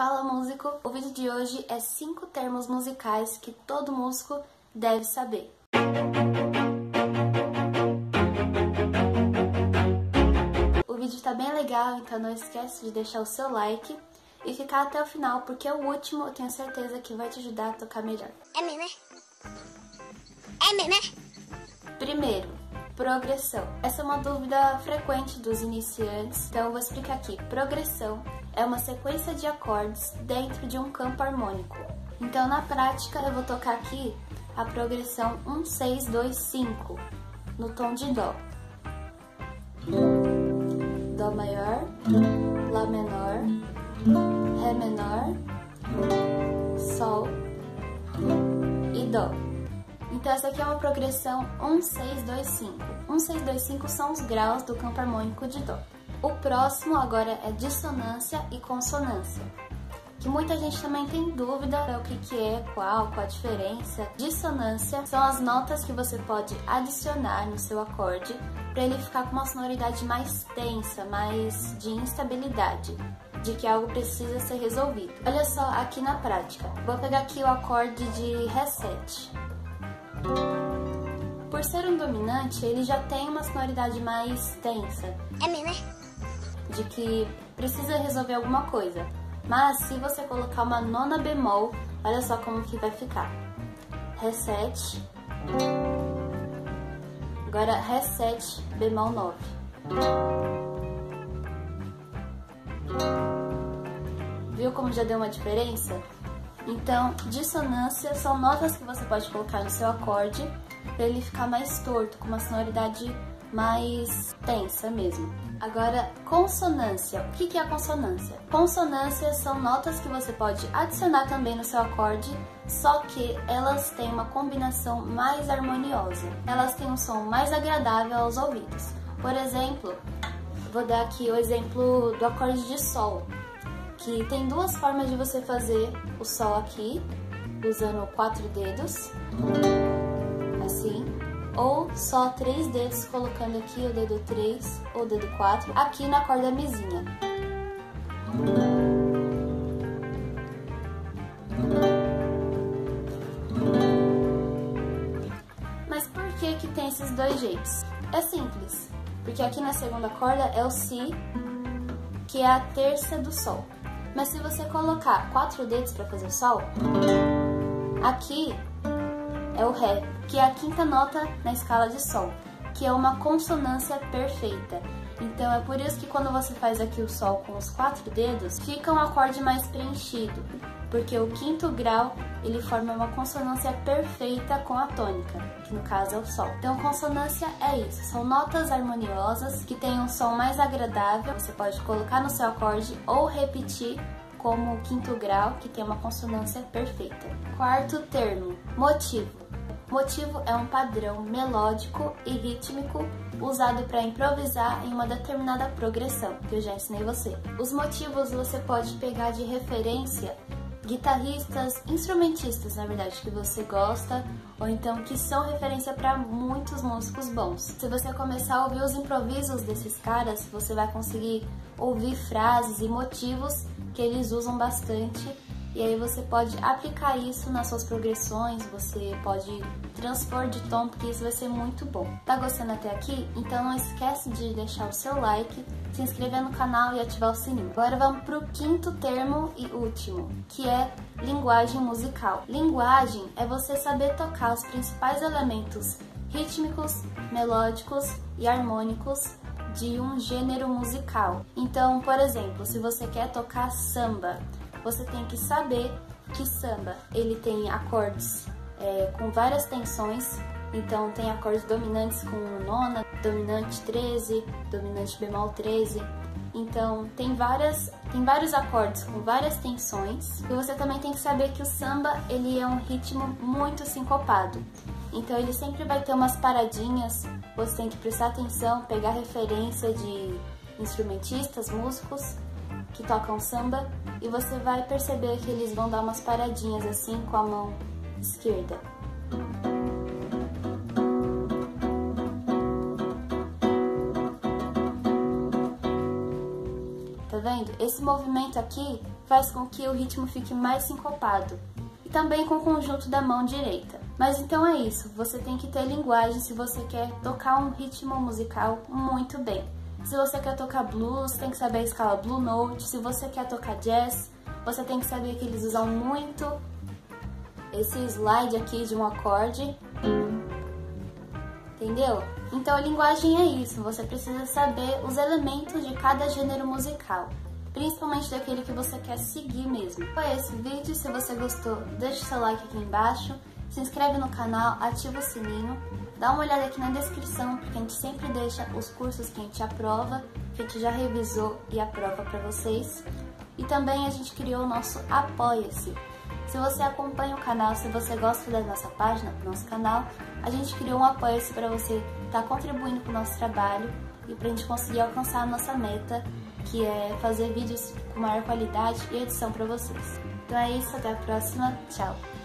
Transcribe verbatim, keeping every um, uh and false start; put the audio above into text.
Fala Músico! O vídeo de hoje é cinco termos musicais que todo músico deve saber. O vídeo tá bem legal, então não esquece de deixar o seu like e ficar até o final, porque o último eu tenho certeza que vai te ajudar a tocar melhor. É mesmo, é? É mesmo, é? Primeiro, progressão. Essa é uma dúvida frequente dos iniciantes, então eu vou explicar aqui. Progressão é uma sequência de acordes dentro de um campo harmônico. Então, na prática, eu vou tocar aqui a progressão um, seis, dois, cinco, no tom de Dó. Dó maior, Lá menor, Ré menor, Sol e Dó. Então essa aqui é uma progressão um, seis, dois, cinco. um, seis, dois, cinco são os graus do campo harmônico de Dó. O próximo agora é dissonância e consonância, que muita gente também tem dúvida o que, que é, qual, qual a diferença. Dissonância são as notas que você pode adicionar no seu acorde para ele ficar com uma sonoridade mais tensa, mais de instabilidade, de que algo precisa ser resolvido. Olha só aqui na prática. Vou pegar aqui o acorde de Ré sete. Por ser um dominante, ele já tem uma sonoridade mais tensa. É mesmo, é? De que precisa resolver alguma coisa. Mas se você colocar uma nona bemol, olha só como que vai ficar. Ré sete. Agora Ré sete, bemol nove. Viu como já deu uma diferença? Então, dissonância são notas que você pode colocar no seu acorde para ele ficar mais torto, com uma sonoridade mais tensa mesmo. Agora, consonância. O que é a consonância? Consonâncias são notas que você pode adicionar também no seu acorde, só que elas têm uma combinação mais harmoniosa. Elas têm um som mais agradável aos ouvidos. Por exemplo, vou dar aqui o exemplo do acorde de Sol, que tem duas formas de você fazer o Sol aqui, usando quatro dedos, assim, ou só três dedos, colocando aqui o dedo três ou o dedo quatro, aqui na corda mizinha. Mas por que que tem esses dois jeitos? É simples, porque aqui na segunda corda é o Si, que é a terça do Sol. Mas se você colocar quatro dedos para fazer o Sol, aqui é o Ré, que é a quinta nota na escala de Sol, que é uma consonância perfeita. Então é por isso que quando você faz aqui o Sol com os quatro dedos, fica um acorde mais preenchido, porque o quinto grau ele forma uma consonância perfeita com a tônica, que no caso é o Sol. Então consonância é isso, são notas harmoniosas que têm um som mais agradável, você pode colocar no seu acorde ou repetir como o quinto grau, que tem uma consonância perfeita. Quarto termo, motivo. Motivo é um padrão melódico e rítmico usado para improvisar em uma determinada progressão, que eu já ensinei você. Os motivos você pode pegar de referência guitarristas, instrumentistas, na verdade, que você gosta, ou então que são referência para muitos músicos bons. Se você começar a ouvir os improvisos desses caras, você vai conseguir ouvir frases e motivos que eles usam bastante, e aí você pode aplicar isso nas suas progressões, você pode transpor de tom, porque isso vai ser muito bom. Tá gostando até aqui? Então não esquece de deixar o seu like, se inscrever no canal e ativar o sininho. Agora vamos pro quinto termo e último, que é linguagem musical. Linguagem é você saber tocar os principais elementos rítmicos, melódicos e harmônicos de um gênero musical. Então, por exemplo, se você quer tocar samba, você tem que saber que samba ele tem acordes é, com várias tensões. Então tem acordes dominantes com nona, dominante treze, dominante bemol treze. Então tem várias, tem vários acordes com várias tensões. E você também tem que saber que o samba ele é um ritmo muito sincopado. Então ele sempre vai ter umas paradinhas. Você tem que prestar atenção, pegar referência de instrumentistas, músicos que tocam samba, e você vai perceber que eles vão dar umas paradinhas assim com a mão esquerda. Tá vendo? Esse movimento aqui faz com que o ritmo fique mais sincopado. E também com o conjunto da mão direita. Mas então é isso, você tem que ter linguagem se você quer tocar um ritmo musical muito bem. Se você quer tocar blues, tem que saber a escala Blue Note. Se você quer tocar jazz, você tem que saber que eles usam muito esse slide aqui de um acorde. Entendeu? Então a linguagem é isso, você precisa saber os elementos de cada gênero musical, principalmente daquele que você quer seguir mesmo. Foi esse vídeo, se você gostou, deixa o seu like aqui embaixo, se inscreve no canal, ativa o sininho, dá uma olhada aqui na descrição, porque a gente sempre deixa os cursos que a gente aprova, que a gente já revisou e aprova para vocês. E também a gente criou o nosso Apoia-se. Se você acompanha o canal, se você gosta da nossa página, do nosso canal, a gente criou um Apoia-se para você estar contribuindo com o nosso trabalho e para a gente conseguir alcançar a nossa meta, que é fazer vídeos com maior qualidade e edição para vocês. Então é isso, até a próxima, tchau!